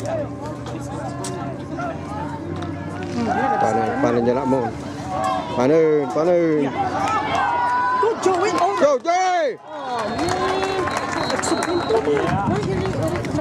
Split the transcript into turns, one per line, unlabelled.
Paano niya lang mo? Paano?
Go, Joey! Oh,
Go, Joey!
man! Excelente!